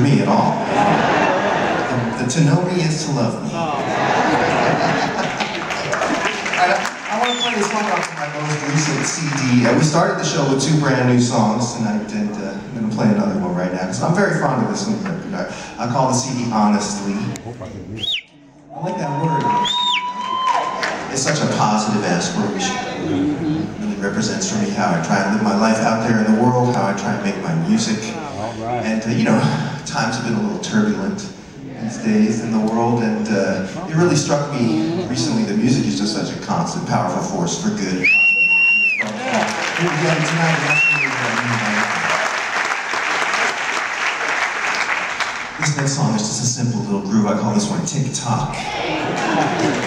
me at all. To know me is to love me. I want to play a song off of my most recent CD. We started the show with 2 brand new songs tonight, and I'm going to play another one right now, because I'm very fond of this new record. I call the CD Honestly. I like that word. It's such a positive aspiration. It really represents for me how I try to live my life out there in the world, how I try to make my music. And you know, times have been a little turbulent these days in the world, and it really struck me recently that music is just such a constant, powerful force for good. This next song is just a simple little groove. I call this one Tock.